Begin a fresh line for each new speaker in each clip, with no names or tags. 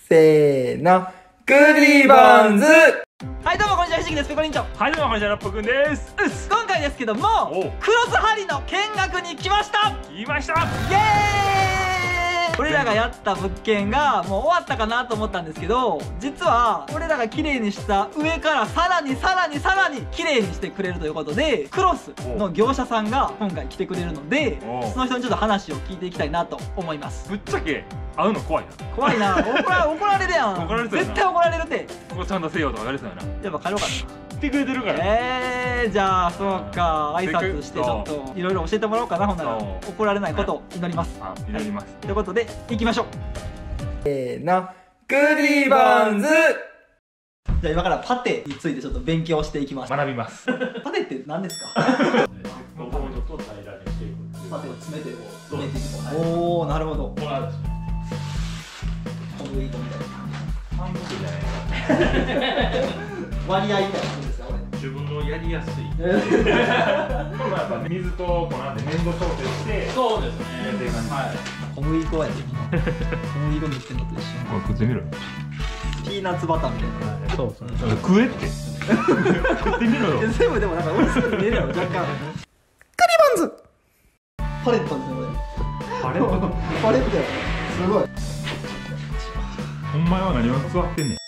せーの、グリバンズ。
はいどうもこんにちは、ひじきです。ペコリンチョ。
はいどうもこんにちは、ラッポくんです。
今回ですけども、クロスハリの見学に来ました。
来ました。
イエーイ。俺らがやった物件がもう終わったかなと思ったんですけど、実は俺らが綺麗にした上からさらに綺麗にしてくれるということで、クロスの業者さんが今回来てくれるので、その人にちょっと話を聞いていきたいなと思います。
ぶっちゃけ会うの怖いな。
怖いな。怒られるやん。
怒られそうやな。
絶対怒られるって。
ここちゃんとせよとか言われそうやな。
やっぱ帰ろうかな。
来てくれてるから。
じゃあそうか、挨拶してちょっといろいろ教えてもらおうかな。ほんなら怒られないことを祈ります。
祈ります。
ということで行きましょう。
せーの、グリバンズ。
じゃあ今からパテについてちょっと勉強していきます。
学びます。
パテって何ですか？
ゴムと平らにしていく。
パテを詰めてこう埋めていくと。おお、なるほど。
これはですね。
小麦粉みたいな。
半分じゃないか。
割合みたいなことですか、これ。
自分のやりやすい。
これはやっぱ水と粉で粘土調整して。
そうですね。
っていう感じ。
はい。
小麦粉やで。小麦粉塗ってんのと一緒。
これ食ってみろ。
ピーナッツバターみたいな。
そうそう。
食えって。食ってみろよ。
全部でもなんか美味しそうに見えるやろ、若干。グリバンズ。パレットですね、これ。
あれ。
パレットや。すごい。
ほんまは何を座ってんねん。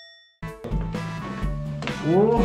おお。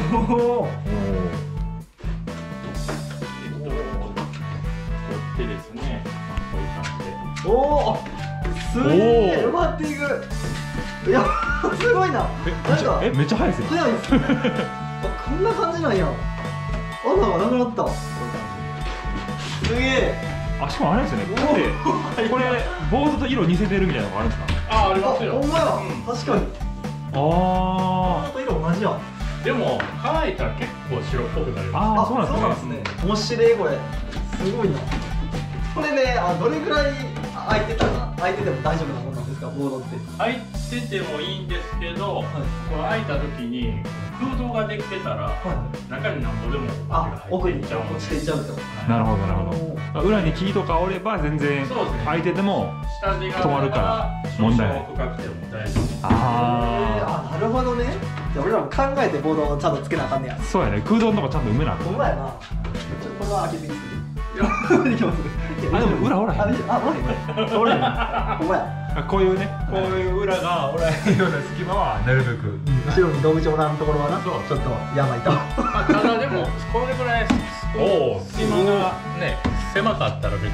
手ですね。こういう感じで。
おお。すげえ。埋まっていく。いや、すごいな。なんか
めっちゃ早いですよ。
早いですね。こんな感じなんや。穴がなくなった。すげえ。
あ、しかもあれですよね。これボードと色似せてるみたいなのがあるんですか。
ありますよ。
ほんまや。確かに。
あ
あと色同じやん。
でも乾いたら結構白っぽくなります。
あ、そうなんですね。
面白いこれ。すごいな。これね、どれぐらい空いてても大丈夫なもんなんですか、ボードって。
開いててもいいんですけど、これ開いた時に空洞ができてたら中に何度でも
奥に落ちていっちゃうってこと。
なるほどなるほど。裏に木とかおれば全然開いてても止まるから問題ない。
深くても大丈夫。
なるほどね。じゃあ俺らも考えてボードをちゃんとつけなあかんねや。
そうやね。空洞のとこちゃんと埋めなあかん。
ほんまやな。これは開けていいですか。いきます。
あ、でも裏おらへん。
おらへん。ほんまや。
こういうね、こういう裏がおらへんような隙間はなるべく。
後ろに道具おらんところはな、ちょっとやばいと。
ただでもこれぐらい隙間がね狭かったら別に。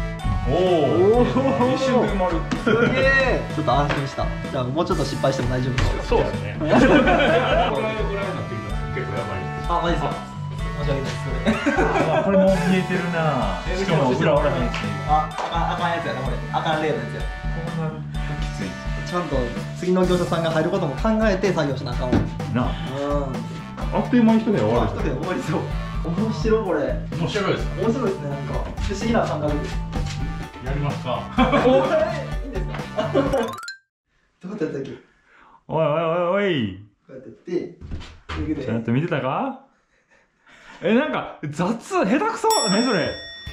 一瞬で埋まる。
すげえ。ちょっと安心した。じゃあもうちょっと失敗しても大丈夫ですか。
そうですね。これぐらいになってきたら結構やばい。
あ、マジですか。申し訳ないです。
これも見えてるな。しかも裏おらへんし。
あかんやつやな、これ。あかん例のやつや。
こんなきつい。
ちゃんと次の業者さんが入ることも考えて作業しなあかんわ。
なあ。あっという間に一人で終わる。
一人で終わりそう。面白いこれ。
面白いです。
面白いですね、なんか不思議な感覚です。
やりますか。
いいんですか。どうやってやったっけ。
おいおいおいおい。
こうやってやって。
ちゃんと見てたか。なんか雑、下手くそねそれ。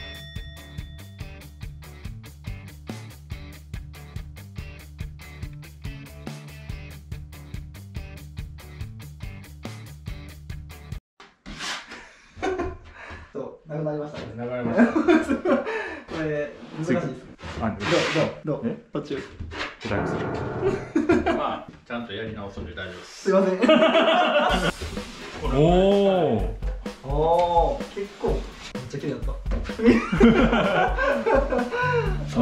そう、なくなりましたね。
流れました。
これ難しいです。どう途中。
下手くそ。
まあちゃんとやり直すんで大丈夫です。
すいません。
お
お、結構めっちゃ綺麗だった。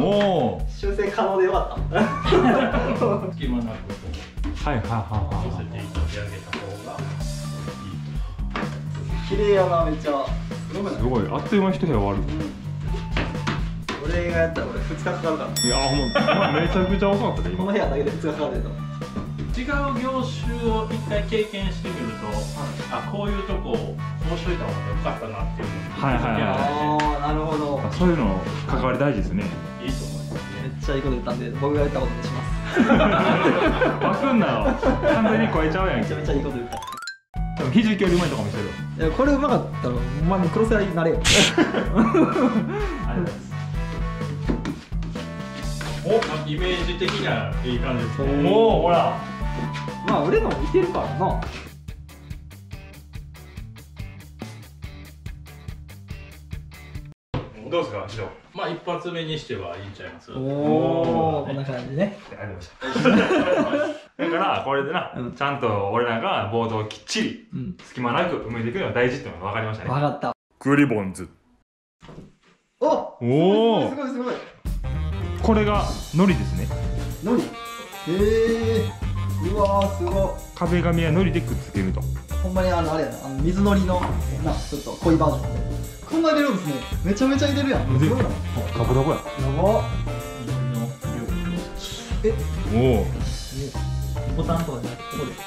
おお。
修正可能でよかった。
隙間なく
はいはいはい
乗せていってあげた方が
綺麗やな、めっちゃ。
すごい。あっという間に一部屋終わる。
俺がやったら俺2日かかるから。
いやほんまめちゃくちゃ遅かったね今。
この部屋だけで2日かかるでと。
違う業種を一回経験してみると、あ、こういうとここうしといた方がよかったなっていうの
はいはいはい。
ああ、なるほど。
そういうの関わり大事ですね。
いいと思いますね。
めっちゃいいこと言ったんで僕が言ったことにします。
パクんなよ。完全に超えちゃうやんけ。
めちゃめちゃいいこと言った。
多分ひじきよりうまいとかもしてるよ。
いや、これうまかったらお前もうクロスライになれよ。
ありがとうございます。
イメージ的にはいい感じですね。
おお、ほら。
まあ俺のも似てるからな。
どうですか、師匠。
まあ一発目にしてはいいんちゃいます。
おお、こんな感じね。
ありました。だからこれでな、
うん
ちゃんと俺らがボードをきっちり
うん。
隙間なく埋めていくのが大事っていうのが分かりましたね。
わかった。
クリボンズ。
お、
おお
す。ごいすごい。
これが海苔ですね。
のり。うわーすごい。
壁紙は海苔でくっつけると。
ほんまにあれやな、水のりのなちょっと濃いバージョンで。こんな入れるんですね。めちゃめちゃ入れるやん。すごいな。や
ダボダボや。
ば。え、
おお。
ボタンとかじゃなくてここで。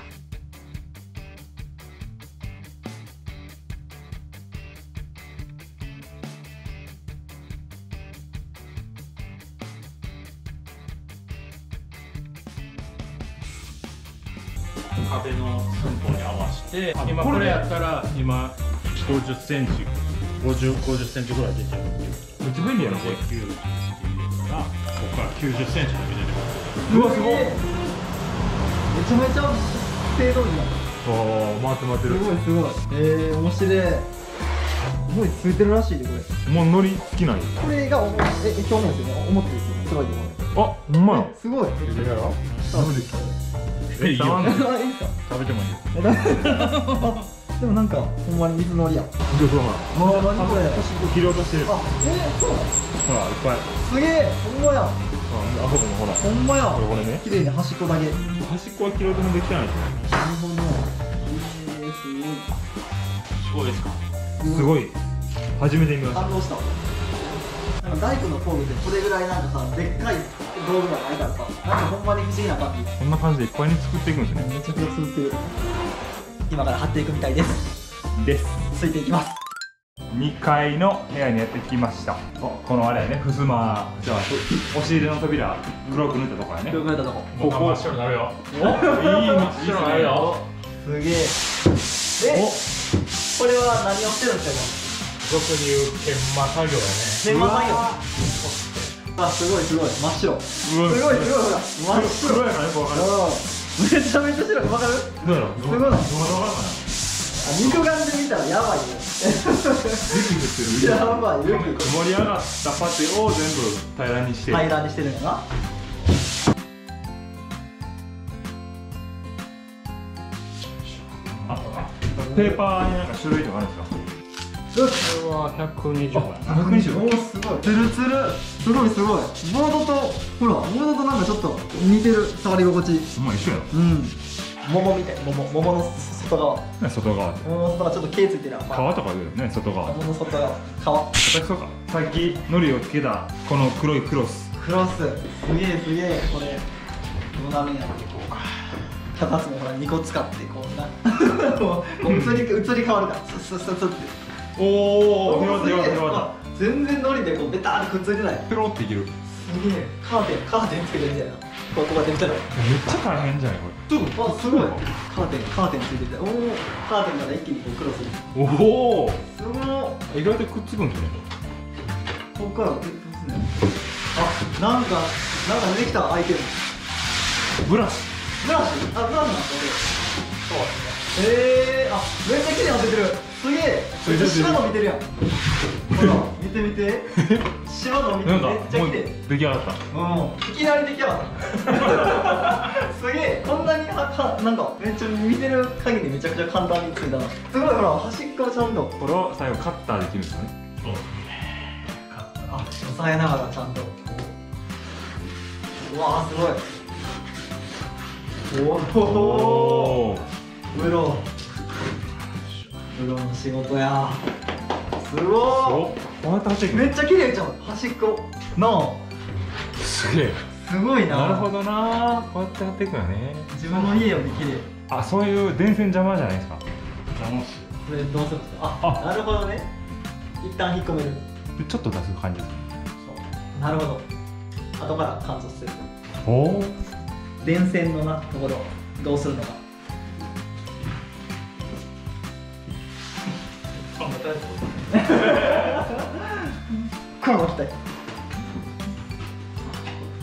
壁の寸法に合わせて、今これやったら今50センチ、50センチぐらい出てるっていう。
めっちゃ便利やなこれ。
90って入れたらここから90センチだけ出てくる。
うわすごい。
めちゃめちゃ精度いいな。
おお、回って回ってる。
すごいすごい。面白い。すごいついてるらしいでこれ。
もう海苔好きなんや。
これが表面ですよね。表ですよね。すごいとこ
あ、ほんまや。
すごい。
やろ。
いいよ。
いいですか。
食べてもいいよ。
でもなんかほんまに水のりやん。
どうぞ。
ああ、何これ。
切り落としてる。
あ、そうなの。
ほら、いっぱい。
すげえ。ほんまや。
あそこもほら。
ほんまや。
これね。
綺麗に端っこだけ。なる
端っこは切り落としできてないです
ほど。
すごいですか。
すごい。初めて見ました。
感動した。なんか大工の工具ってこれぐらいなんかさ、でっかい道具がないからさ、なんかほんまに不思議な感じ。
こんな感じでいっぱいに作っていくんですね。
めちゃくちゃ作ってる。今から貼っていくみたいです。
です。
ついていきます。
2階の部屋にやってきました。このあれやね、襖じゃあ押し入れの扉黒く塗ったところやね。
よくやったとこ。
ここ真っ白になるよ。
お、いい真っ
白になるよ。
すげえ。これは何をしてるんですか
俗に言う研磨作業やね。
今。研磨作業。あ、すごいすごい真っ白。すごいすごいほら。真っ白。
黒やからよくわかる。
めちゃめちゃ白い。わかる？
どうやろう。
すごいな。
どうわかるかな。
肉眼で見たらやばいね。
雪降ってる。
やばい。よく
盛り上がったパテを全部平らにして。
平らにしてるんやな。
ペーパーになんか種類とかあるんですか。
これは120枚。
120。
おーすごい。ツルツル。すごいすごい。ボードとほらボードとなんかちょっと似てる触り心地。
まあ一緒やろ。
うん。桃みたい。桃の外側。
ね、外側。
桃の外側ちょっと毛ついてるやん。
皮とか言うよね、外側。
桃の外側。皮。
私そうか。さっき海苔をつけたこの黒いクロス。
クロス。すげえすげえ。これどうなるんやろ。2つもほら2個使ってこうな。もう移り変わるから。スッスッスッって。
おお、広がった
すげえ
広がった
あ全然海苔でこうベターってくっついてない。
ペロっていける。
すげえカーテンつけてるみたいな。こうやって見たら
めっちゃ大変じゃないこれ。ちょっと
あすごいカーテンついてておおカーテンから一気にこうクロスに
おお。
すごい
意外とくっつくんですね。
ここからどうすんねあなんか出てきたアイテム
ブラシ。
ブラシブラシなんですかそうですねあめっちゃ綺麗に当ててるすげえめっちゃシワ伸びてるやんほら見て見てシワ伸びて
なんか
めっちゃ
もう
綺麗
出来上がった。
いきなり出来上がったすげえこんなになんかめっちゃ見てる限りめちゃくちゃ簡単についたなすごいほら端っこちゃんと
これを最後カッターできるんですかね。
そう。
あ押さえながらちゃんとうわーすごいおおプロの仕事やすご
お、こうやって走っていく。
いめっちゃ綺麗じゃん端っこなあ
すげえ。
すごいな
なるほどな。こうやってやっていくよね。
自分の家より綺麗
あ、そういう電線邪魔じゃないですか。
邪魔す
これどうするんですかあなるほどね一旦引っ込める
でちょっと出す感じです。
なるほど後から観察する
おお。
電線のなところどうするのかこう置きたい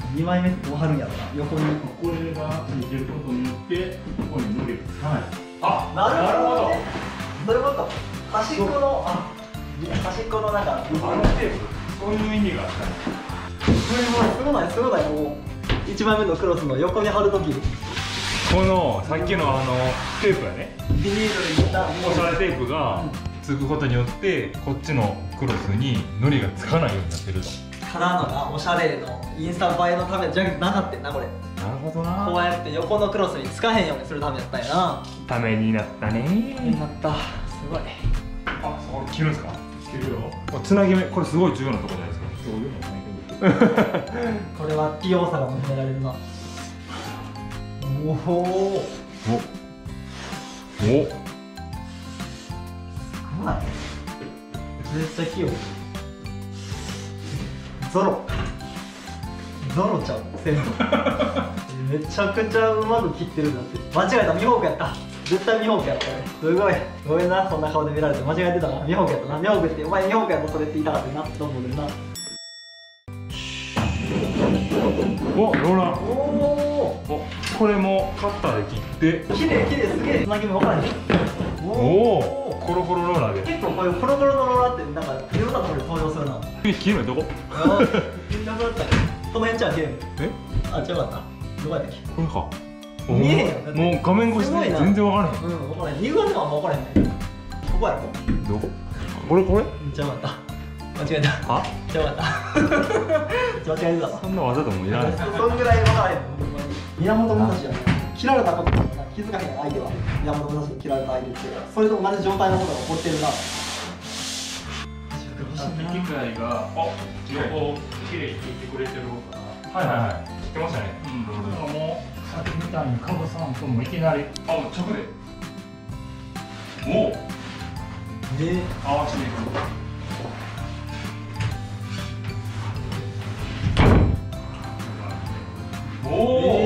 2枚目ってどう貼るんやろな、横に。
これがついてることによってここに塗りがつかない。
あ、
なるほどね。
なる
どういうこと？端っこの、端っこのなんか部分。
ほど。テープ、そういう意味があったね。
すごないすごない、もう1枚目のクロスの横に貼るとき
このさっきのテープやね、
ビニールに入れた
おしゃれテープがつくことによってこっちのクロスに糊がつかないようになってると。
ただのなおしゃれのインスタ映えのためじゃなかったんな、これ。
なるほどな。
こうやって横のクロスにつかへんようにするためやったんやな。
ためになったね。
なった、すごい。
あ、そこ切るんですか。
切るよ。
つなぎ目、これすごい重要なところじゃないですか。
そういうのないけど。
これは器用さが求められるな。おお、す
お
ごい。絶対器用。ゾロちゃう、全部。めちゃくちゃうまく切ってるんだって。間違えた、ミホークやった。絶対ミホークやった。すごい。ごめんな、そんな顔で見られて間違えてたな。ミホークやったな。ミホークって、お前ミホークやろそれって言いたかったな。どうもでな。
お、ローラー。
おお。
お、これもカッターで切って。
綺麗すげえ。つなぎ目分からへん。
おお、コロコロローラーで。
結構こういうコロコロのローラーってなんかいろんなところで登場するな。
切るのどこ？
あー、なくなったね。この辺じゃん、ゲーム。
え？
あ、違うかった。どこやったっけ？
これか。
見えへんよだって
もう画面越し
すごいな
で全然わからへん。
うん、分からへん。肉眼でもあんま分からへんね。ここやろ？
どこ？これ？
違うかった。間違えた。
は？
違うかった。間違えてたわ。
そんな技でもいらない。
そんぐらい分からへん。源武蔵じゃない。切られたこと気づかへん相手は源武蔵に切られた相手ってそれと同じ状態のことが起こってるな。
機械が横きれいに切ってくれてるから。
はいはいはい。切ってましたね。
もうさっきみたいにかぶさんともいきなり
あ、もう直で。おお。合わせていく。おお。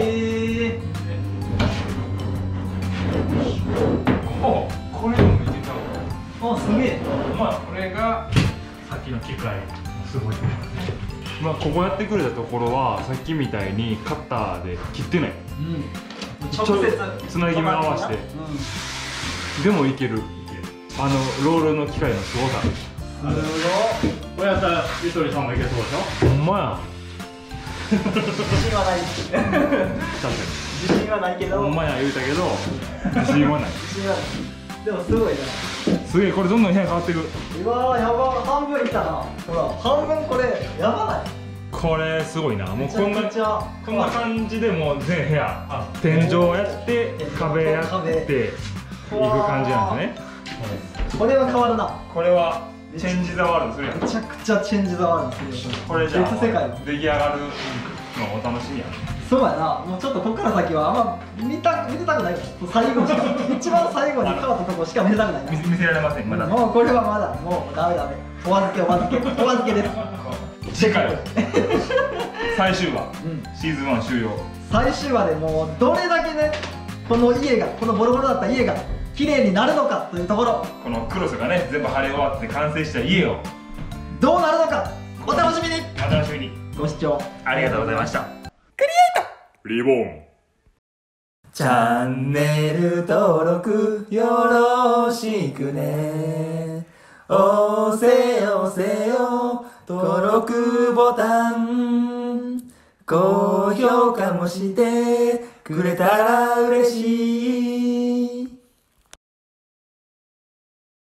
これでもいけたわ。
あ、すげえ。
これがさっきの機械すごいところですね。
まあここやってくれたところはさっきみたいにカッターで切ってない。
直接
つなぎ目合わせて。でもいける。ロールの機械のすごさ。
なるほ
これやったらゆとりさんもいけそうでしょ。
ほんまや。
ど。自信はない。
確か
自信はないけ
に。
ど。
ほんまや言うたけど自信はない。
自信はない。でもすごいな。
すげえ、これどんどん部屋変わっていく。
うわー、やば、半分いったな。ほら、半分これやばない。
これすごいな。もうこんな
めちゃ
こんな感じでもう全部屋天井やって壁やっていく感じなんですね。
これは変わるな。
これはチェンジザワールドするやん。
めちゃくちゃチェンジザワールドするよ。
これじゃあ
別世界。
出来上がるのお楽しみやん。
そうやな。もうちょっとこっから先はあんま見たくない。最後しか一番最後に変わったとこしか見せたくないな。
見せられませんまだ。
もうこれはまだもうダメ。お預けです
次回最終話、
うん
シーズン1終了。
最終話でもうどれだけねこの家がこのボロボロだった家が綺麗になるのかというところ
このクロスがね全部貼り終わって完成した家を
どうなるのかお楽しみに。
お楽しみに。
ご視聴
ありがとうございました。リボン。
チャンネル登録よろしくね。押せよ登録ボタン。高評価もしてくれたら嬉しい。